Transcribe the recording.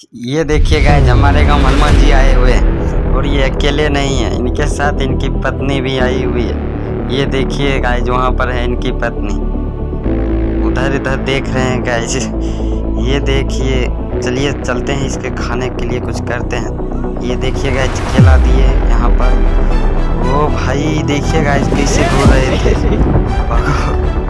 ये देखिए गाइस, हमारे गांव हनुमान जी आए हुए हैं और ये अकेले नहीं है, इनके साथ इनकी पत्नी भी आई हुई है। ये देखिए गाइस, वहाँ पर है इनकी पत्नी, उधर इधर देख रहे हैं गाइस। ये देखिए, चलिए चलते हैं, इसके खाने के लिए कुछ करते हैं। ये देखिए गाइस, खिला दिए यहाँ पर। ओ भाई देखिए गाइस, कैसे धो रहे थे।